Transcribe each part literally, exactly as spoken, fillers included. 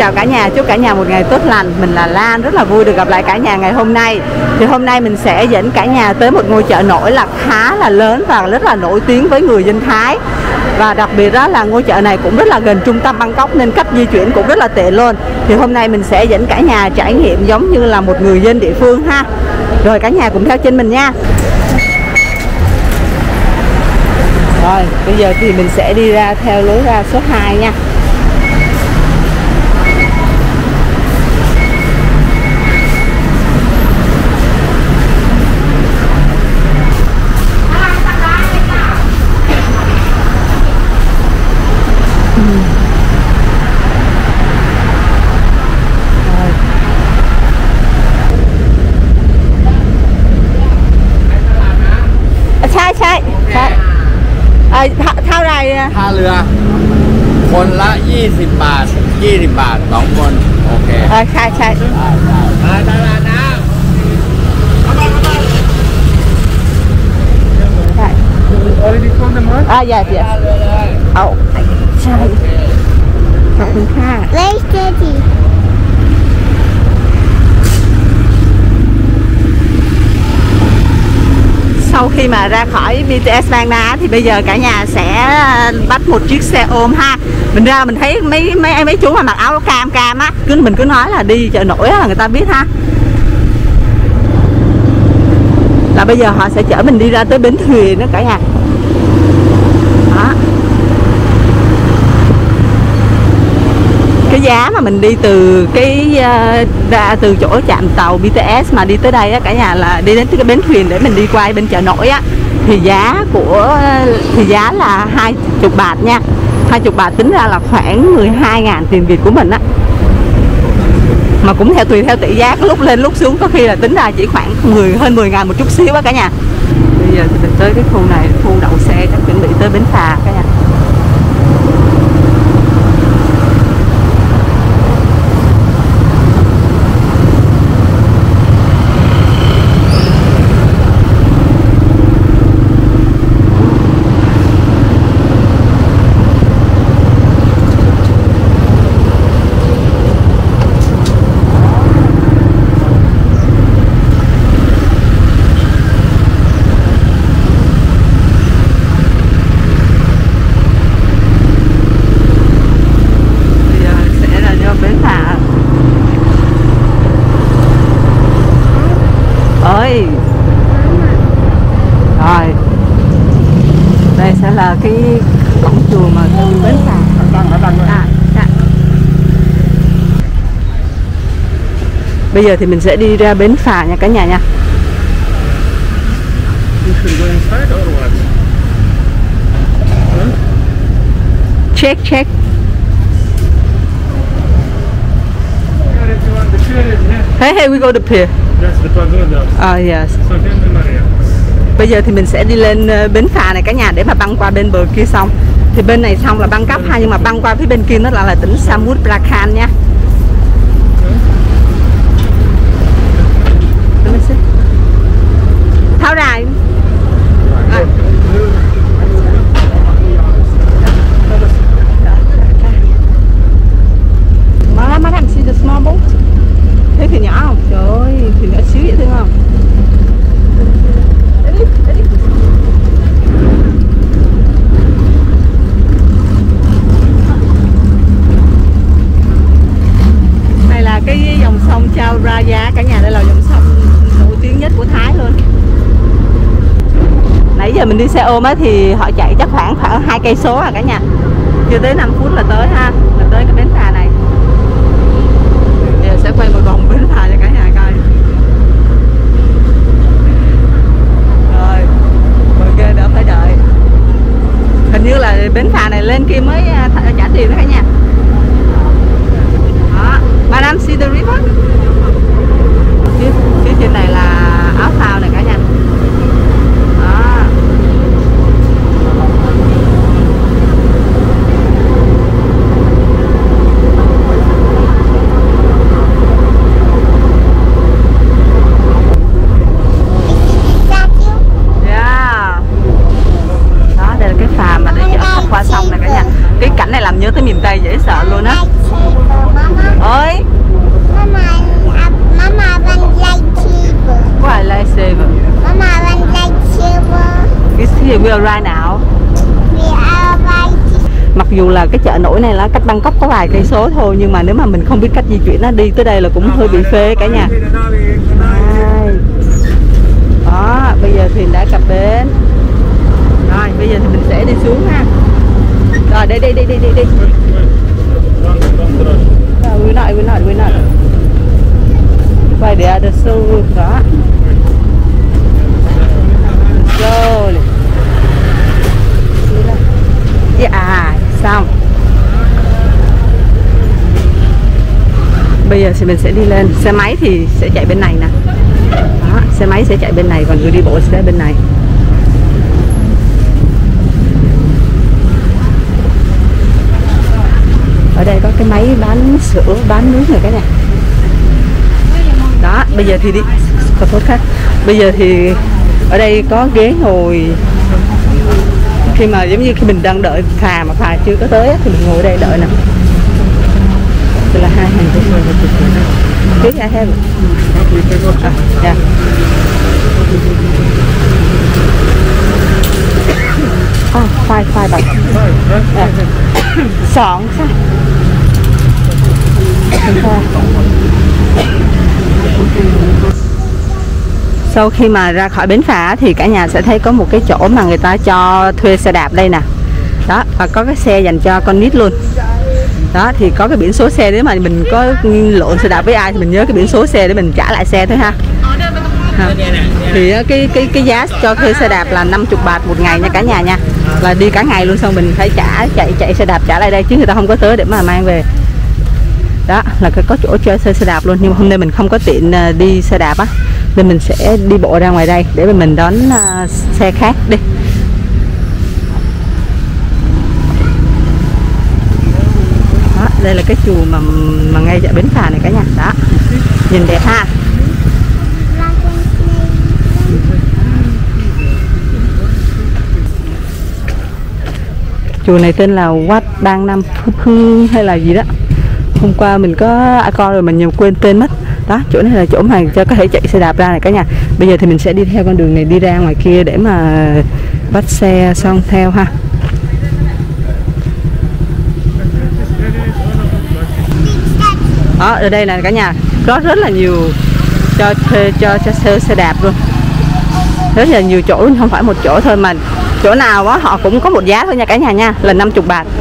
chào cả nhà, chúc cả nhà một ngày tốt lành. Mình là Lan, rất là vui được gặp lại cả nhà ngày hôm nay. Thì hôm nay mình sẽ dẫn cả nhà tới một ngôi chợ nổi là khá là lớn và rất là nổi tiếng với người dân Thái. Và đặc biệt đó là ngôi chợ này cũng rất là gần trung tâm Bangkok nên cách di chuyển cũng rất là tiện luôn. Thì hôm nay mình sẽ dẫn cả nhà trải nghiệm giống như là một người dân địa phương ha. Rồi cả nhà cùng theo chân mình nha. Rồi bây giờ thì mình sẽ đi ra theo lối ra số hai nha.ใช่ใช่ใช่เอ่อเท่าไหร่ท่าเรือคนละยี่สิบบาทยี่สิบบาทสองคนโอเคเออใช่ใช่ได้ได้ตลาดน้ำใช่อ่าอย่าเสียเอาใช่ขอบคุณค่ะเลขเจ็ดSau khi mà ra khỏi bê tê ét Bang Na thì bây giờ cả nhà sẽ bắt một chiếc xe ôm ha. Mình ra mình thấy mấy mấy mấy chú mà mặc áo cam cam á, cứ mình cứ nói là đi chợ nổi là người ta biết ha. Là bây giờ họ sẽ chở mình đi ra tới bến thuyền đó cả nhà. Đó. Cái giá mà mình đi từ cái ra từ chỗ trạm tàu bê tê ét mà đi tới đây á cả nhà, là đi đến cái bến thuyền để mình đi qua bên chợ nổi á, thì giá của thì giá là hai mươi bạt nha. hai mươi bạt tính ra là khoảng mười hai ngàn tiền Việt của mình á. Mà cũng theo tùy theo tỷ giá, lúc lên lúc xuống, có khi là tính ra chỉ khoảng mười hơn mười ngàn một chút xíu á cả nhà. Bây giờ thì mình tới cái khu này, khu đậu xe, chắc chuẩn bị tới bến phà cả nhà. Rồi đây sẽ là cái cổng chùa mà từ bến phà. À, dạ. Bây giờ thì mình sẽ đi ra bến phà nha cả nhà nha. Check check. Hey hey, we go to pier. Oh yes. Bây giờ thì mình sẽ đi lên bến phà này cả nhà để mà băng qua bên bờ kia xong. Thì bên này xong là Bangkok ha, nhưng mà băng qua phía bên kia nó là, là tỉnh Samut Prakan nha. Tháo rài. À. Má má làm see the small boat. Thấy thuyền nhỏ không? Trời ơi, thuyền nhỏ xíu vậy thương không? Đây là cái dòng sông Chao Phraya cả nhà, đây là dòng sông nổi tiếng nhất của Thái luôn. Nãy giờ mình đi xe ôm á thì họ chạy chắc khoảng khoảng hai cây số à cả nhà. Chưa tới năm phút là tới ha, là tới cái bến phà này. Bây giờ sẽ quay một vòng bến phà cho cả nhà coi. Rồi, ok, đỡ phải đợi. Hình như là bến phà này lên kia mới trả tiền đó cả nhà. Đó, Madam see the river. Phía, phía trên này là áo phao này cả nhà. Đó. nhớ tới miền Tây dễ sợ luôn á. Ơi. Mama, uh, Mama want lightsaber. What lightsaber? Mama want lightsaber. It's here we are right now. We are right. Mặc dù là cái chợ nổi này là cách Bangkok có vài cây số thôi, nhưng mà nếu mà mình không biết cách di chuyển nó đi tới đây là cũng hơi bị phê cả nhà. Đó, bây giờ thuyền đã cập bến. Rồi, bây giờ thì mình sẽ đi xuống ha. Rồi, đi đi đi đi đi đi. We're not, we're not, we're not. By the other side, đó. Go. Yeah, à, xong. Bây giờ thì mình sẽ đi lên. Xe máy thì sẽ chạy bên này nè. Đó, xe máy sẽ chạy bên này, còn người đi bộ sẽ bên này. Ở đây có cái máy bán sữa, bán nước rồi cái này. Đó, bây giờ thì đi. Có tốt khác. Bây giờ thì ở đây có ghế ngồi. Khi mà giống như khi mình đang đợi phà mà phà chưa có tới thì mình ngồi ở đây đợi nè. Đây là hai hàng ghế ra thêm. À, yeah. Oh, five, five baht. Yeah. Sọn sao? Sau khi mà ra khỏi bến phà thì cả nhà sẽ thấy có một cái chỗ mà người ta cho thuê xe đạp đây nè. Đó, và có cái xe dành cho con nít luôn. Đó, thì có cái biển số xe, nếu mà mình có lộn xe đạp với ai thì mình nhớ cái biển số xe để mình trả lại xe thôi ha. Ha. Thì cái cái cái giá cho thuê xe đạp là năm mươi baht một ngày nha cả nhà nha. Là đi cả ngày luôn, xong mình phải trả chạy chạy xe đạp trả lại đây, chứ người ta không có tới để mà mang về. Đó là có chỗ chơi xe xe đạp luôn, nhưng mà hôm nay mình không có tiện đi xe đạp á, nên mình sẽ đi bộ ra ngoài đây để mình đón uh, xe khác đi. Đó, đây là cái chùa mà mà ngay tại bến phà này cả nhà. Đó, nhìn đẹp ha. Chùa này tên là Wat Bang Nam Phương hay là gì đó. Hôm qua mình có coi rồi mình nhiều quên tên mất. Đó, chỗ này là chỗ mà cho có thể chạy xe đạp ra này cả nhà. Bây giờ thì mình sẽ đi theo con đường này đi ra ngoài kia để mà bắt xe xong theo ha. Đó, ở đây là cả nhà có rất là nhiều cho thuê cho cho xe, xe đạp luôn. Rất là nhiều chỗ luôn, không phải một chỗ thôi mà chỗ nào á họ cũng có một giá thôi nha cả nhà nha, là năm mươi baht.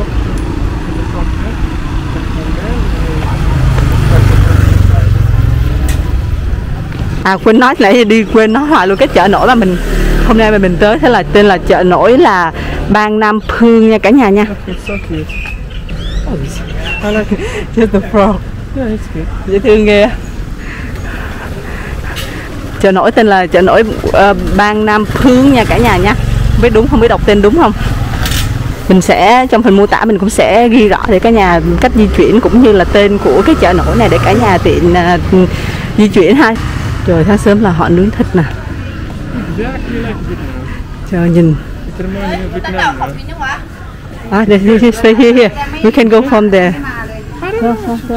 À quên nói lại đi quên nói hoài luôn, cái chợ nổi mà mình hôm nay mà mình tới thế là tên là chợ nổi là Bang Nam Phương nha cả nhà nha. Just the frog. Dễ thương ghê. Chợ nổi tên là chợ nổi uh, Bang Nam Phương nha cả nhà nha. Không biết đúng không, biết đọc tên đúng không. Mình sẽ trong phần mô tả mình cũng sẽ ghi rõ để cả nhà cách di chuyển cũng như là tên của cái chợ nổi này để cả nhà tiện uh, di chuyển ha. Trời, sáng sớm là họ nướng thịt nè. Trời nhìn. À, đây, stay here, here. We can go from there. Go, go, go.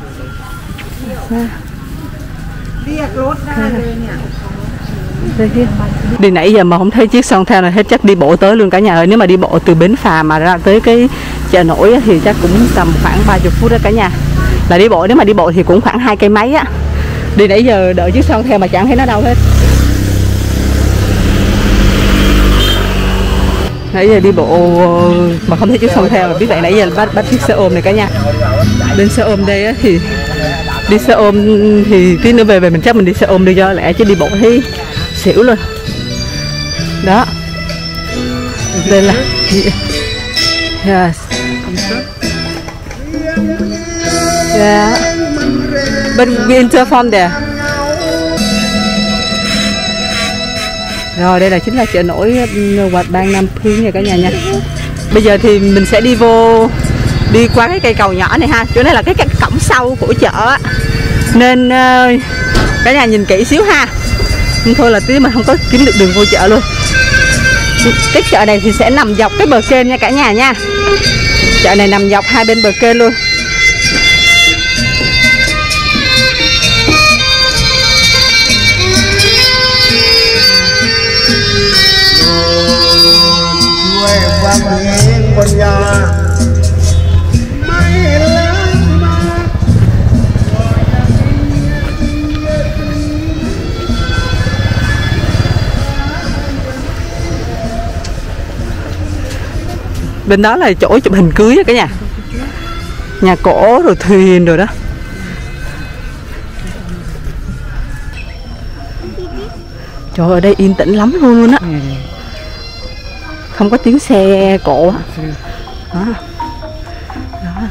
Đi nãy giờ mà không thấy chiếc xoong theo này hết, chắc đi bộ tới luôn cả nhà ơi. Nếu mà đi bộ từ bến phà mà ra tới cái chợ nổi thì chắc cũng tầm khoảng ba mươi phút đó cả nhà. Là đi bộ, nếu mà đi bộ thì cũng khoảng hai cây mấy á. Đi nãy giờ đợi chiếc xoong theo mà chẳng thấy nó đâu hết. Nãy giờ đi bộ mà không thấy chiếc xoong theo, biết vậy nãy giờ bắt bắt chiếc xe ôm này cả nhà. Bên xe ôm đây á thì đi xe ôm thì tí nữa về về mình chắc mình đi xe ôm đi cho lẽ, chứ đi bộ thấy xỉu luôn. Đó. Đây là yes. Yeah. But we enter from there. Rồi đây là chính là chợ nổi Wat Bang Nam Phương nha cả nhà nha. Bây giờ thì mình sẽ đi vô, đi qua cái cây cầu nhỏ này ha. Chỗ này là cái, cái cổng sau của chợ á, nên uh, cả nhà nhìn kỹ xíu ha. Nhưng thôi là tí mình không có kiếm được đường vô chợ luôn. Cái chợ này thì sẽ nằm dọc cái bờ kênh nha cả nhà nha. Chợ này nằm dọc hai bên bờ kênh luôn. ความเพียรปัญญาไม่ละมา Bên đó là chỗ chụp hình cưới á cả nhà. Nhà cổ rồi thuyền rồi đó. Trời ơi, ở đây yên tĩnh lắm luôn luôn á. Không có tiếng xe cộ á. Đó. Đó.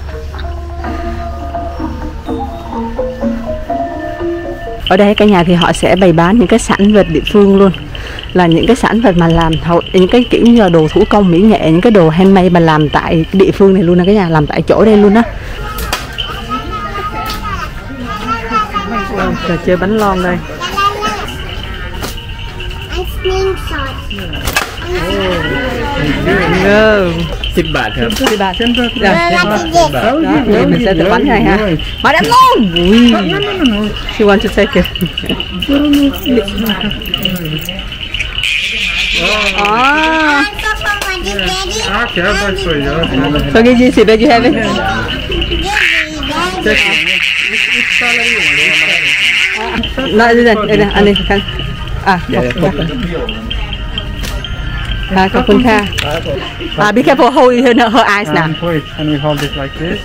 Ở đây cả nhà thì họ sẽ bày bán những cái sản vật địa phương luôn, là những cái sản vật mà làm hậu, những cái kiểu như là đồ thủ công mỹ nghệ, những cái đồ handmade mà làm tại cái địa phương này luôn đó cả nhà, làm tại chỗ đây luôn đó. Trò chơi bánh lon đây. Chích bạc hả? Chích bạc. Đó, mình sẽ thử bánh này ha. Mà đem luôn. Ui. She wants to take it. Ah. So give you see that you have it. Nói đi đây, đây nè, anh đi khăn. À, à, cảm ơn Kha. À, be careful, hold her, her eyes now. And wait, and we hold it like this.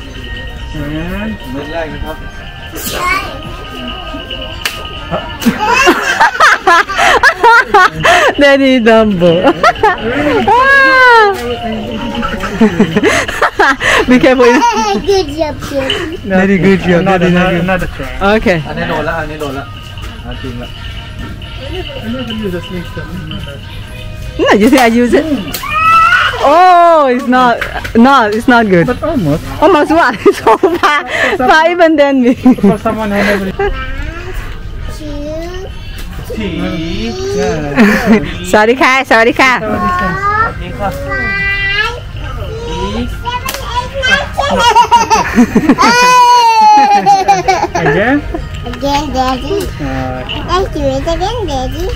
And Daddy number. Be careful. Good job, kid. Very good job. another, another, another try. Okay. Anh ấy đồnละanh ấy đồnละanhจริงละ I never use a slingshot. No, you see, I use it. Oh, it's not. No, it's not good. But almost. Almost what? So far, far even than me. For someone who never. Two, Yeah. Sorry, Kha. Sorry, Kha. four, five, six, seven, eight, nine, ten. Again? Again, Daddy. Uh, Let's do it again, Daddy.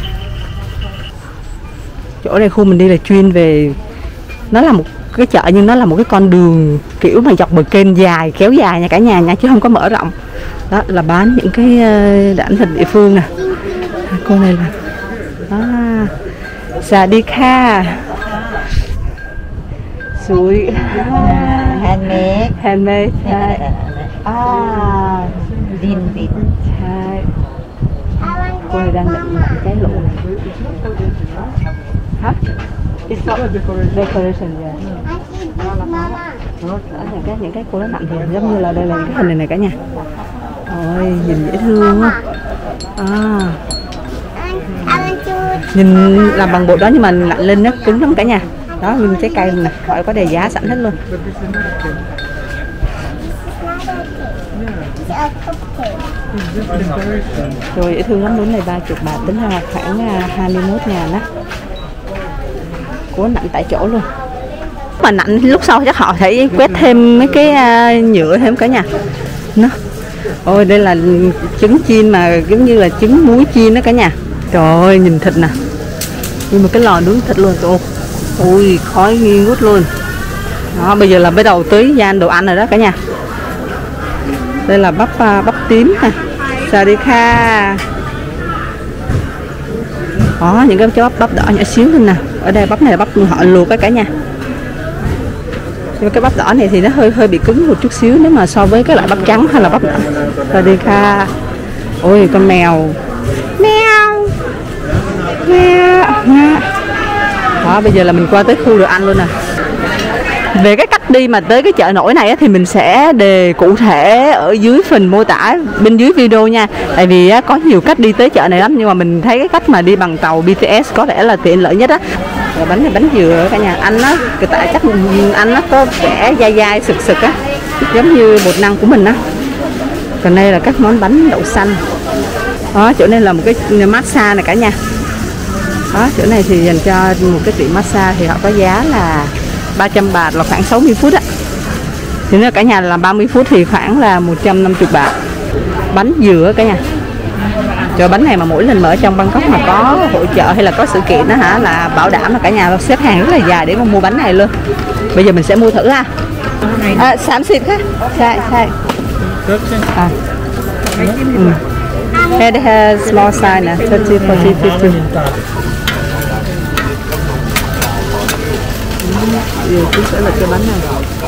Chỗ này khu mình đi là chuyên về, nó là một cái chợ nhưng nó là một cái con đường kiểu mà dọc bờ kênh dài, kéo dài nha cả nhà nha, chứ không có mở rộng. Đó là bán những cái đảnh vật địa phương nè. Cô này là à, Sa đi Kha. Suối handmade handmade. À, din din cô này đang định làm cái lụ này. Hả? It's not decoration, yeah. Mama. Đó, những cái những cái cô nó nặng thì giống như là đây là cái hình này này cả nhà. Ôi, nhìn dễ thương quá. À, nhìn làm bằng bột đó nhưng mà nặng lên nó cứng lắm cả nhà. Đó, nguyên trái cây nè, họ có đề giá sẵn hết luôn. Rồi dễ thương lắm, đúng này ba mươi bạc, tính ra khoảng hai mươi mốt ngàn á. Của nặng tại chỗ luôn. Mà nặng lúc sau chắc họ sẽ quét thêm mấy cái uh, nhựa thêm cả nhà. Nó. Ôi đây là trứng chiên mà giống như là trứng muối chiên đó cả nhà. Trời ơi nhìn thịt nè. Như một cái lò nướng thịt luôn. Trời ơi. Ui khói nghi ngút luôn. Đó bây giờ là bắt đầu tới gian đồ ăn rồi đó cả nhà. Đây là bắp uh, bắp tím nè. Sa đi Kha. Đó những cái bắp bắp đỏ nhỏ xíu thôi nè. Ở đây bắp này là bắp họ luộc đó cả nhà. Nhưng cái bắp đỏ này thì nó hơi hơi bị cứng một chút xíu nếu mà so với cái loại bắp trắng hay là bắp đỏ. Sa đi Kha. Ôi con mèo. Mèo. Mèo. Đó bây giờ là mình qua tới khu đồ ăn luôn nè. Về cái cách đi mà tới cái chợ nổi này thì mình sẽ đề cụ thể ở dưới phần mô tả bên dưới video nha. Tại vì có nhiều cách đi tới chợ này lắm, nhưng mà mình thấy cái cách mà đi bằng tàu bê tê ét có lẽ là tiện lợi nhất á. Rồi bánh này bánh dừa cả nhà, anh á, tại chắc anh nó có vẻ dai dai sực sực á, giống như bột năng của mình á. Còn đây là các món bánh đậu xanh. Đó, chỗ này là một cái massage này cả nhà. Đó, chỗ này thì dành cho một cái tiệm massage thì họ có giá là ba trăm bạc, là khoảng sáu mươi phút á. Thì nếu cả nhà là ba mươi phút thì khoảng là một trăm năm mươi bạc. Bánh dừa cả nhà. Trời, bánh này mà mỗi lần mà ở trong Bangkok mà có hội chợ hay là có sự kiện đó hả, là bảo đảm là cả nhà xếp hàng rất là dài để mà mua bánh này luôn. Bây giờ mình sẽ mua thử ha. À, sám xịt ha. Sai, sai. À. Ừ. Here they have small size nè, thirty, forty, fifty. Điều chính sẽ là cái bánh này.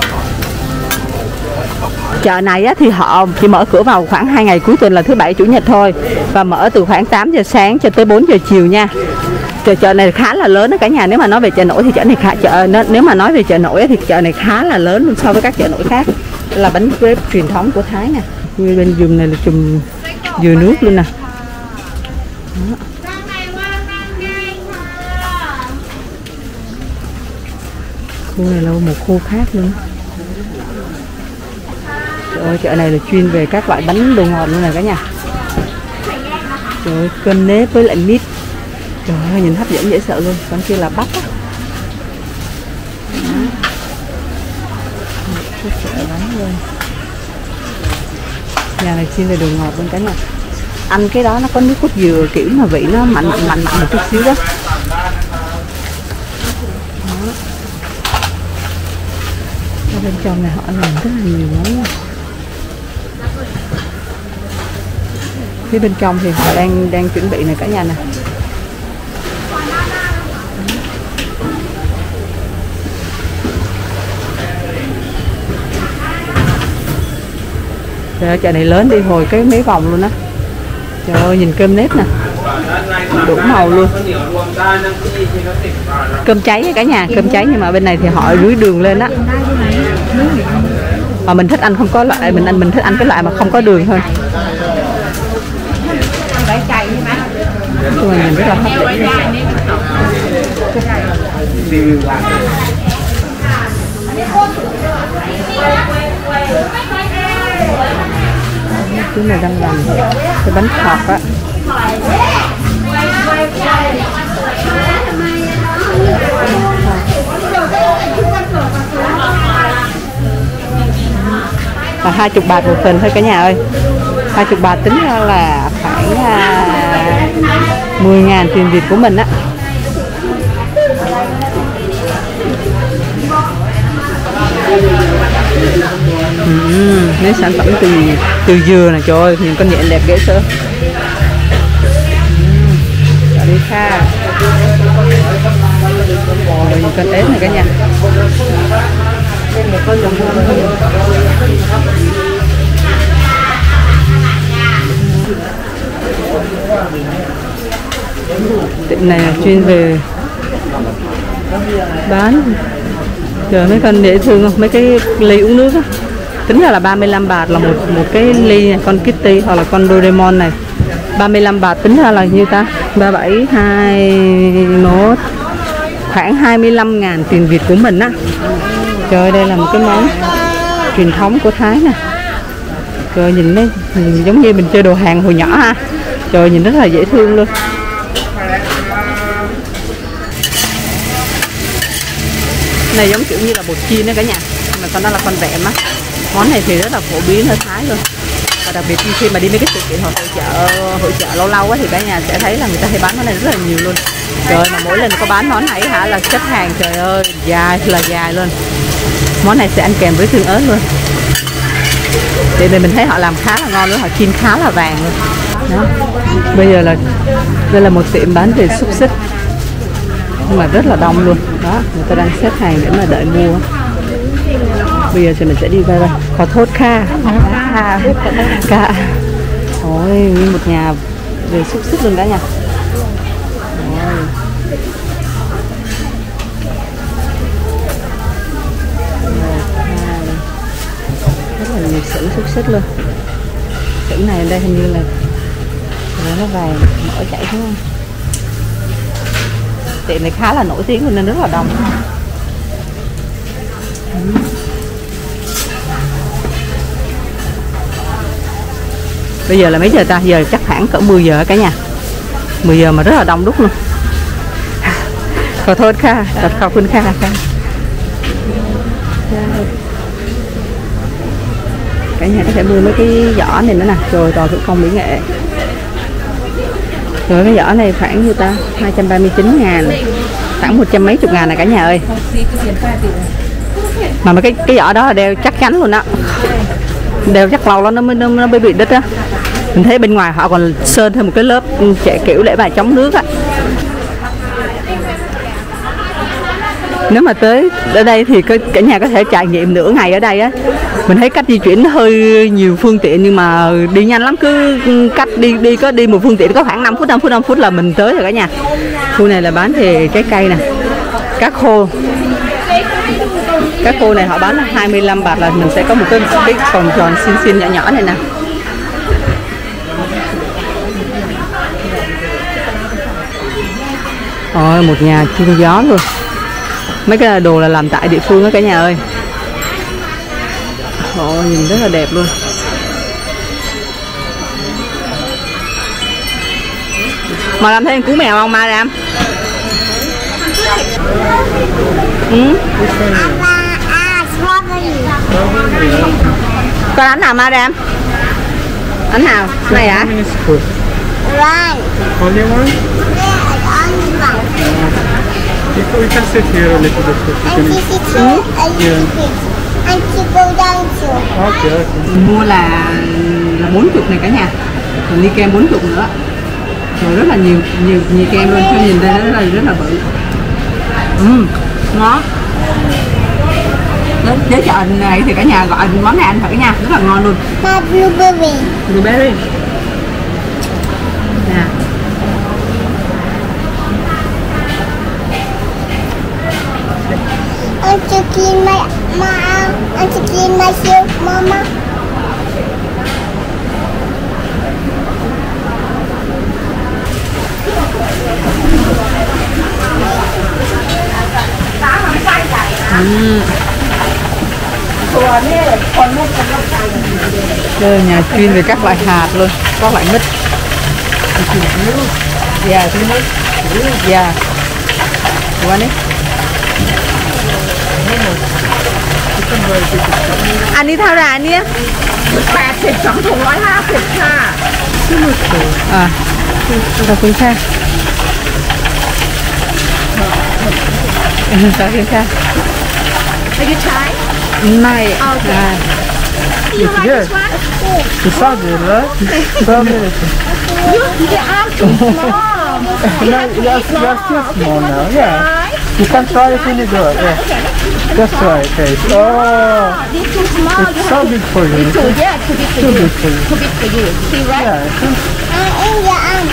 Chợ này á, thì họ chỉ mở cửa vào khoảng hai ngày cuối tuần là thứ bảy chủ nhật thôi, và mở từ khoảng tám giờ sáng cho tới bốn giờ chiều nha. Chợ chợ này khá là lớn đó cả nhà. Nếu mà nói về chợ nổi thì chợ này khá chợ nếu mà nói về chợ nổi thì chợ này khá là lớn luôn so với các chợ nổi khác. Là bánh crepe truyền thống của Thái nè. Như bên vùng này là chùm dừa nước luôn nè. Đó. Khu này là một khu khác luôn. Trời ơi, chợ này là chuyên về các loại bánh đồ ngọt luôn này cả nhà. Trời ơi, cơm nếp với lại mít. Trời ơi, nhìn hấp dẫn dễ sợ luôn. Còn kia là bắp á. Chợ bánh luôn. Nhà này chuyên về đồ ngọt luôn cả nhà. Ăn cái đó nó có nước cốt dừa kiểu mà vị nó mạnh mạnh mạnh một chút xíu đó. Đó. Ở bên trong này họ làm rất là nhiều món nha. Phía bên trong thì họ đang đang chuẩn bị này cả nhà nè. Trời ơi, chợ này lớn đi hồi cái mấy vòng luôn á. Trời ơi, nhìn cơm nếp nè, đủ màu luôn. Cơm cháy cả nhà, cơm cháy nhưng mà bên này thì họ rưới đường lên á. Mà mình thích ăn không có loại, mình ăn mình thích ăn cái loại mà không có đường thôi. Nhưng mà nhìn rất là hấp dẫn. Chú này đang làm cái bánh khọt á. Là hai chục bạt một phần thôi cả nhà ơi. Hai chục bạt tính ra là khoảng à, mười ngàn tiền Việt của mình á. Uhm, mấy sản phẩm từ từ dừa này, trời ơi, nhìn con nhện đẹp dễ sợ. Uhm, đi kha. Rồi nhìn con ếch này cả nhà. Tiệm này là chuyên về bán. Trời, mấy con dễ thương không? Mấy cái ly uống nước á. Tính ra là ba mươi lăm bạt là một một cái ly này, con Kitty hoặc là con Doraemon này. ba mươi lăm bạt tính ra là nhiêu ta? ba bảy hai một khoảng hai mươi lăm ngàn tiền Việt của mình á. Trời, đây là một cái món truyền thống của Thái nè. Trời, nhìn đấy, nhìn giống như mình chơi đồ hàng hồi nhỏ ha. Trời, nhìn rất là dễ thương luôn. Này giống kiểu như là bột chiên đó cả nhà, mà con đó là con vẹm á. Món này thì rất là phổ biến ở Thái luôn. Và đặc biệt khi mà đi mấy cái sự kiện hoặc hội chợ hội chợ lâu lâu á thì cả nhà sẽ thấy là người ta hay bán món này rất là nhiều luôn. Trời, mà mỗi lần có bán món này hả là xếp hàng, trời ơi, dài là dài luôn. Món này sẽ ăn kèm với tương ớt luôn. Thì mình thấy họ làm khá là ngon luôn, họ chiên khá là vàng luôn. Đó. Bây giờ là đây là một tiệm bán về xúc xích, nhưng mà rất là đông luôn. Đó, người ta đang xếp hàng để mà đợi mua. Bây giờ thì mình sẽ đi về đây. Khổ thốt kha. Kha. Kha. Ôi, nguyên một nhà về xúc xích luôn cả nhà. Ôi. Rất là nhiều xưởng xúc xích luôn. Xưởng này ở đây hình như là nó vàng mở chạy đúng không? Tiệm này khá là nổi tiếng nên rất là đông. Ừ. Bây giờ là mấy giờ ta? Giờ chắc khoảng cỡ mười giờ cả nhà. mười giờ mà rất là đông đúc luôn. Khổ thốt kha, khóc khuyên kha. Cả nhà có thể mua mấy cái giỏ này nữa nè. Rồi toàn thủ công mỹ nghệ. Rồi cái giỏ này khoảng nhiêu ta? hai trăm ba mươi chín ngàn, khoảng một trăm mấy chục ngàn này cả nhà ơi. Mà mấy cái cái giỏ đó là đeo chắc chắn luôn á, đeo chắc lâu lắm nó mới nó, nó mới bị đứt á. Mình thấy bên ngoài họ còn sơn thêm một cái lớp trẻ kiểu để mà chống nước á. Nếu mà tới ở đây thì cả nhà có thể trải nghiệm nửa ngày ở đây á. Mình thấy cách di chuyển hơi nhiều phương tiện nhưng mà đi nhanh lắm, cứ cách đi đi có đi một phương tiện có khoảng năm phút năm phút năm phút là mình tới rồi cả nhà. Khu này là bán thì trái cây nè, cá khô. Cá khô này họ bán là hai mươi lăm bạt là mình sẽ có một cái cái vòng tròn xin xin nhỏ nhỏ này nè. Ôi, một nhà chun gió luôn. Mấy cái đồ là làm tại địa phương đó cả nhà ơi. Ôi, nhìn rất là đẹp luôn. Mà làm thêm cú mèo không Madam? Ừ. À, strawberry. Con ánh nào Madam? Ánh nào? Này hả? Right. Only one? Yeah, only one. You we can sit here a little bit. You And can- she sits here, and she sits. And she go down too. Okay, okay. Mình mua là là bốn chục này cả nhà. Mình đi kem bốn chục nữa. Rồi rất là nhiều nhiều nhiều kem luôn, tôi nhìn đây rất là rất là bự. Ừm, ngon. Đến, đến chợ này thì cả nhà gọi món này ăn thử nha, rất là ngon luôn. My blueberry. Blueberry. Nè. Want to clean my, my, want to clean myself, Mama? Đây là nhà chuyên về các loại hạt luôn, các loại mít. Dạ, thứ nước. Dạ. Qua đi.อันนี้เท่าไหร่เนี่ยแปดสิบสองถุงร้อยห้าสิบค่ะอ่าขอบคุณค่ะขอบคุณค่ะ Are you try? ไม่ Okay. You like good. this one? You saw it, right? Strawberry. You, your arm too small. You No, have to you're, eat you're more. still small now. Yeah. Right? You can try it really good. Yeah. Just try it. Taste. Oh, This too small. You it's have so to big for you. too, yeah, too big for Too you. big for you. Too big for you. See, right? Yeah. I think Uh, in your arm.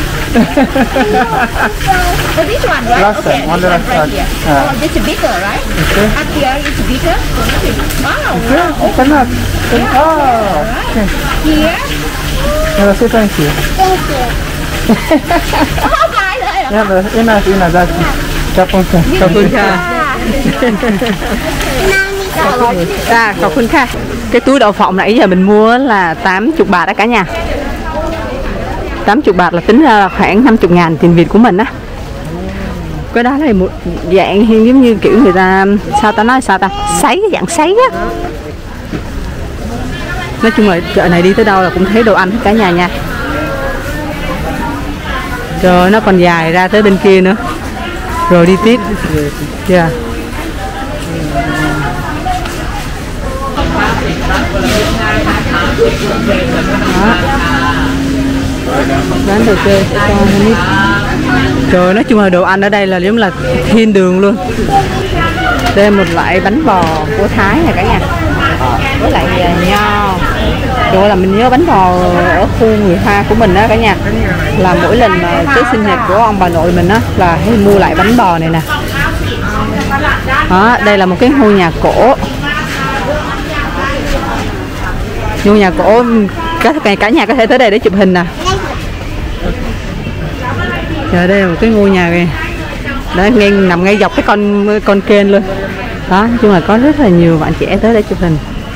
Oh, this one, right? Last okay, time, on this the one left right side. here. Yeah. Oh, this is bigger, right? Okay. Up here it's bigger. So this is, wow, Yeah, wow. open up. Oh, okay. Here. Yeah, say thank you. Thank you. Oh, bye rồi. Yeah, but enough, enough. That's it. Chop on some. ขอบคุณค่ะ Mommy. À,ขอบคุณค่ะ. Cái túi đậu phộng nãy giờ mình mua là tám mươi bạt đó cả nhà. tám mươi bạt là tính ra là khoảng năm mươi ngàn tiền Việt của mình á. Cái đó là một dạng giống như kiểu người ta sao ta nói sao ta sấy, cái dạng sấy á. Nói chung là chợ này đi tới đâu là cũng thấy đồ ăn hết cả nhà nha. Rồi nó còn dài ra tới bên kia nữa. Rồi đi tiếp. Dạ. Yeah. Đó. Bán đồ chơi cho con nít. Trời, nói chung là đồ ăn ở đây là giống là thiên đường luôn. Đây một loại bánh bò của Thái này cả nhà. Với lại nho. Trời là mình nhớ bánh bò ở khu người Hoa của mình đó cả nhà. Là mỗi lần mà tới sinh nhật của ông bà nội mình á là hay mua lại bánh bò này nè. Đó, đây là một cái ngôi nhà cổ. Ngôi nhà cổ cả, cả nhà có thể tới đây để chụp hình nè. Trời, đây là một cái ngôi nhà này. Đó, ngay, nằm ngay dọc cái con con kênh luôn. Đó, nói chung là có rất là nhiều bạn trẻ tới để chụp hình.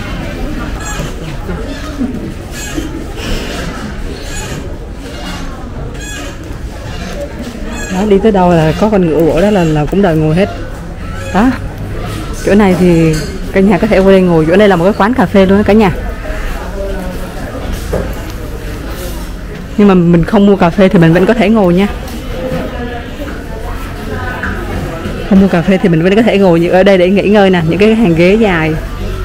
Đó, đi tới đâu là có con ngựa gỗ đó là, là cũng đòi ngồi hết. Đó, chỗ này thì cả nhà có thể qua đây ngồi. Chỗ đây là một cái quán cà phê luôn đó cả nhà. Nhưng mà mình không mua cà phê thì mình vẫn có thể ngồi nha. Không mua cà phê thì mình vẫn có thể ngồi ở đây để nghỉ ngơi nè, những cái hàng ghế dài.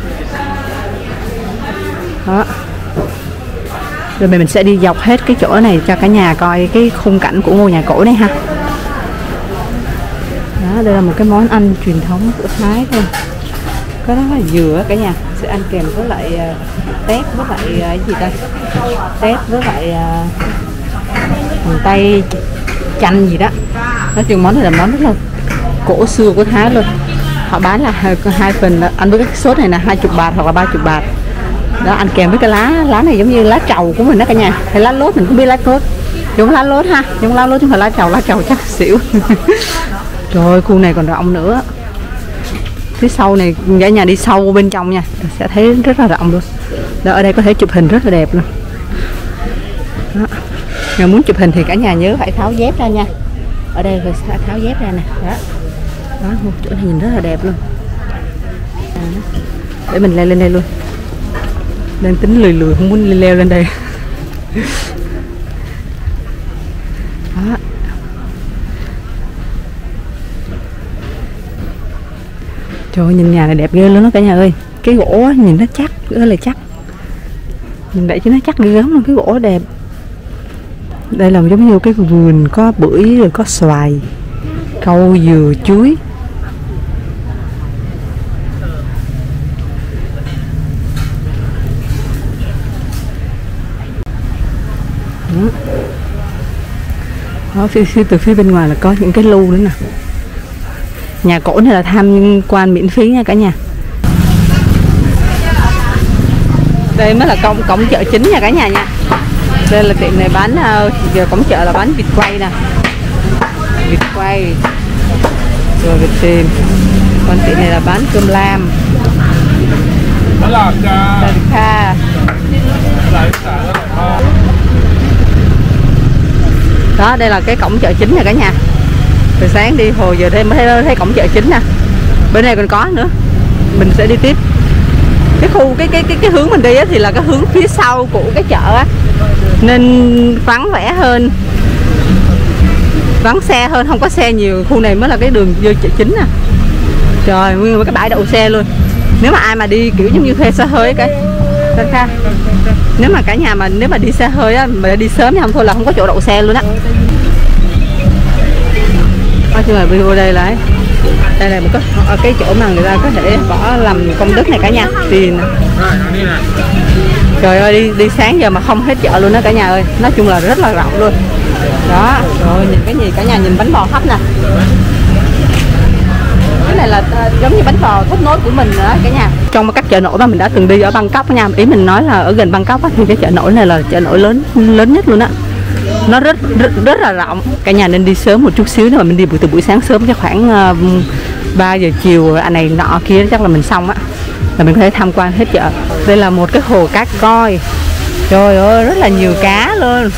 Đó. Rồi mình sẽ đi dọc hết cái chỗ này cho cả nhà coi cái khung cảnh của ngôi nhà cổ này ha. Đó, đây là một cái món ăn truyền thống của Thái thôi. Có đó là dừa cả nhà, sẽ ăn kèm với lại uh, tép với lại uh, cái gì đây? Tép với lại uh, hành tây chanh gì đó. Nói chung món này là món rất là cổ xưa của Thái luôn. Họ bán là hai, hai phần, ăn với cái sốt này là hai chục bạt hoặc là ba chục bạt. Đó, ăn kèm với cái lá lá này giống như lá trầu của mình đó cả nhà, hay lá lốt mình cũng biết lá lốt, giống lá lốt ha, giống lá lốt chứ không phải lá trầu, lá trầu chắc xỉu. Trời ơi, khu này còn rộng nữa. Phía sau này cả nhà đi sâu bên trong nha, sẽ thấy rất là rộng luôn. Đó, ở đây có thể chụp hình rất là đẹp luôn. Đó. Nếu muốn chụp hình thì cả nhà nhớ phải tháo dép ra nha. Ở đây rồi sẽ tháo dép ra nè. Đó. Đó, một chỗ này nhìn rất là đẹp luôn. Đó. Để mình leo lên đây luôn. Đang tính lười lười không muốn leo lên đây. Đó. Trời ơi, nhìn nhà này đẹp ghê luôn đó cả nhà ơi. Cái gỗ nhìn nó chắc, rất là chắc. Nhìn vậy chứ nó chắc ghê lắm luôn, cái gỗ đẹp. Đây là giống như cái vườn có bưởi rồi có xoài, câu dừa chuối. Đó, phía, phía, từ phía bên ngoài là có những cái lu nữa nè. Nhà cổ này là tham quan miễn phí nha cả nhà. Đây mới là cổng cổng chợ chính nha cả nhà nha. Đây là tiệm này bán, giờ cổng chợ là bán vịt quay nè, vịt quay rồi vịt tiền. Còn tiệm này là bán cơm lam, đàn kha. Đó, đây là cái cổng chợ chính nè cả nhà. Từ sáng đi hồi giờ thêm mới thấy, thấy cổng chợ chính nè. Bên này còn có nữa. Mình sẽ đi tiếp. Cái khu cái cái cái cái hướng mình đi á, thì là cái hướng phía sau của cái chợ á, nên vắng vẻ hơn, vắng xe hơn, không có xe nhiều. Khu này mới là cái đường vô chợ chính nè. Trời, nguyên một cái bãi đậu xe luôn. Nếu mà ai mà đi kiểu giống như thuê xe hơi cái Kha. Nếu mà cả nhà mà nếu mà đi xe hơi á, mà đi sớm nha, không thôi là không có chỗ đậu xe luôn á. Nói chung là video đây là đây là một cái cái chỗ mà người ta có thể bỏ làm công đức này cả nhà. Tiền. Trời ơi, đi đi sáng giờ mà không hết chợ luôn đó cả nhà ơi. Nói chung là rất là rộng luôn. Đó, rồi nhìn cái gì cả nhà, nhìn bánh bò hấp nè. Cái này là uh, giống như bánh bò thốt nốt của mình đó cả nhà. Trong các chợ nổi mà mình đã từng đi ở Bangkok nha, ý mình nói là ở gần Bangkok á, thì cái chợ nổi này là chợ nổi lớn lớn nhất luôn á. Nó rất, rất rất là rộng. Cả nhà nên đi sớm một chút xíu, nếu mà mình đi buổi từ buổi sáng sớm cho khoảng uh, ba giờ chiều anh này nọ kia chắc là mình xong á, là mình có thể tham quan hết chợ. Đây là một cái hồ cá coi. Trời ơi, rất là nhiều cá luôn.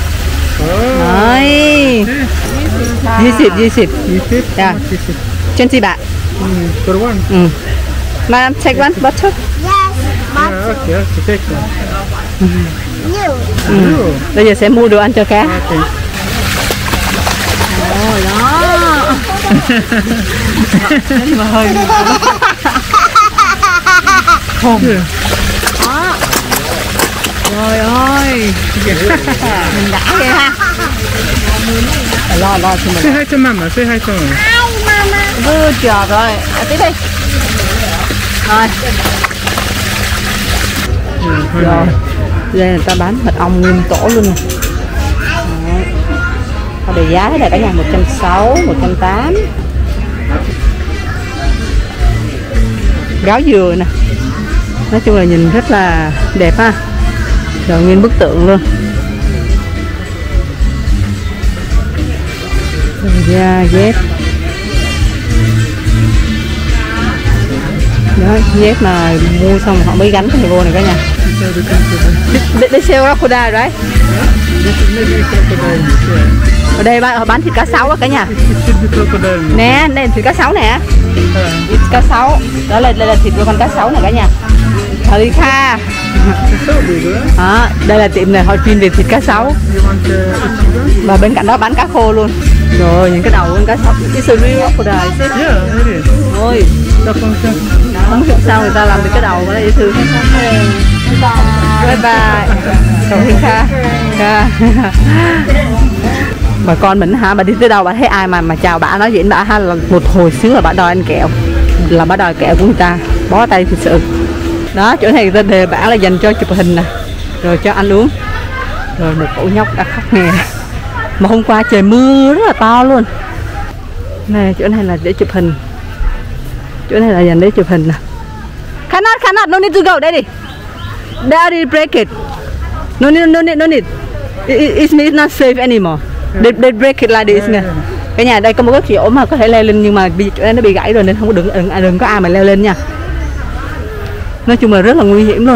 Đấy. Visit, visit. Yeah. twenty baht. For one? Mm. Madam, take one bottle. Yes, but Yeah, okay, okay, take one. you. Ừ. Bây giờ sẽ mua đồ ăn cho cá. Okay. Ôi đó. Mà hơi khùng. Đó. Trời ơi. Mình đã ghê ha. Phải lo lo cho mình. Say hi to mama, say hi to mama. Hi, Mama. Good job rồi. À, tiếp đi. Rồi. Rồi. Đây người ta bán mật ong nguyên tổ luôn nè. Họ để giá thế này cả nhà, một trăm sáu mươi, một trăm tám mươi. Gáo dừa nè. Nói chung là nhìn rất là đẹp ha. Rồi nguyên bức tượng luôn. Da dép. Đó, dép mà mua xong họ mới gắn cái vô này cả nhà. They sell crocodile right? Ở đây họ bán thịt cá sấu á cả nhà. Nè, đây là thịt cá sấu nè. Thịt cá sấu. Đó là đây là thịt của con cá sấu này cả nhà. Alika. Đó, đây là tiệm này họ chuyên về thịt cá sấu. Và bên cạnh đó bán cá khô luôn. Rồi những cái đầu con cá sấu. It's a real crocodile. Yeah, it is. Ôi, không hiểu sao người ta làm được cái đầu của đây dễ thương. Bye bye. Cảm ơn Kha. Kha. Bà con mình hả, bà đi tới đâu bà thấy ai mà mà chào bà nói chuyện bà ha là một hồi xíu là bà đòi ăn kẹo, là bà đòi kẹo của người ta, bó tay thực sự. Đó, chỗ này người ta đề bảng là dành cho chụp hình nè, rồi cho ăn uống. Rồi một cậu nhóc đã khóc nè. Mà hôm qua trời mưa rất là to luôn. Này, chỗ này là để chụp hình. Chỗ này là dành để chụp hình nè. Cannot, cannot, no need to go, daddy. Daddy break it. No need, no need, no need. It, it, it's not safe anymore. They, they break it like this nè. Cái nhà đây có một cái chỗ mà có thể leo lên nhưng mà bị chỗ này nó bị gãy rồi nên không có đừng đừng, đừng có ai mà leo lên nha. Nói chung là rất là nguy hiểm luôn.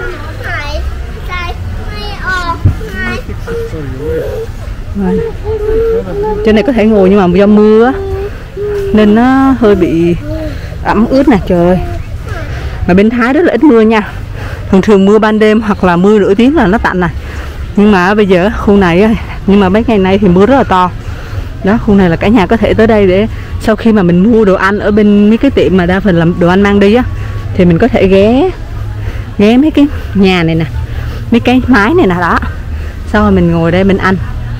Rồi. Trên này có thể ngồi nhưng mà do mưa nên nó hơi bị ẩm ướt nè, trời ơi. Mà bên Thái rất là ít mưa nha. Thường thường mưa ban đêm hoặc là mưa nửa tiếng là nó tạnh này. Nhưng mà bây giờ khu này, nhưng mà mấy ngày nay thì mưa rất là to. Đó, khu này là cả nhà có thể tới đây để sau khi mà mình mua đồ ăn ở bên mấy cái tiệm mà đa phần làm đồ ăn mang đi á, thì mình có thể ghé ghé mấy cái nhà này nè, mấy cái mái này nè đó. Sau rồi mình ngồi đây mình ăn.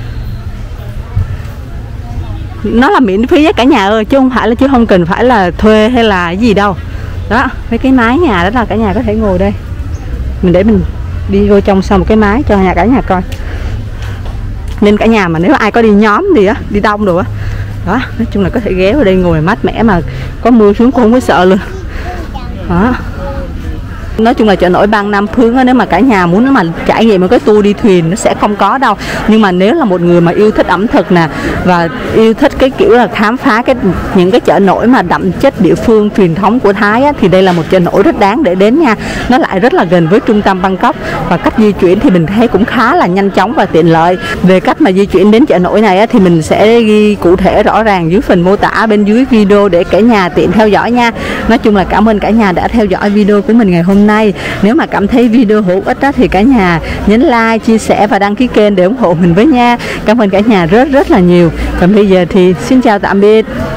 Nó là miễn phí với cả nhà ơi, chứ không phải là chứ không cần phải là thuê hay là gì đâu. Đó, mấy cái mái nhà đó là cả nhà có thể ngồi đây. Mình để mình đi vô trong sau một cái mái cho nhà cả nhà coi. Nên cả nhà mà nếu ai có đi nhóm gì á, đi đông đồ á, đó, nói chung là có thể ghé vào đây ngồi mát mẻ mà có mưa xuống cũng không có sợ luôn. Đó. Nói chung là chợ nổi Ban Nam Phương á, nếu mà cả nhà muốn mà trải nghiệm một cái tour đi thuyền nó sẽ không có đâu. Nhưng mà nếu là một người mà yêu thích ẩm thực nè và yêu thích cái kiểu là khám phá cái những cái chợ nổi mà đậm chất địa phương truyền thống của Thái á, thì đây là một chợ nổi rất đáng để đến nha. Nó lại rất là gần với trung tâm Bangkok và cách di chuyển thì mình thấy cũng khá là nhanh chóng và tiện lợi. Về cách mà di chuyển đến chợ nổi này á, thì mình sẽ ghi cụ thể rõ ràng dưới phần mô tả bên dưới video để cả nhà tiện theo dõi nha. Nói chung là cảm ơn cả nhà đã theo dõi video của mình ngày hôm nay. Nay. Nếu mà cảm thấy video hữu ích đó, thì cả nhà nhấn like, chia sẻ và đăng ký kênh để ủng hộ mình với nha. Cảm ơn cả nhà rất rất là nhiều. Còn bây giờ thì xin chào tạm biệt.